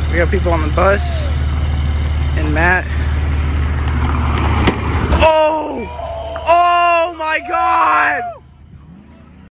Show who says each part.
Speaker 1: We got people on the bus. And Matt. Oh! Oh my God!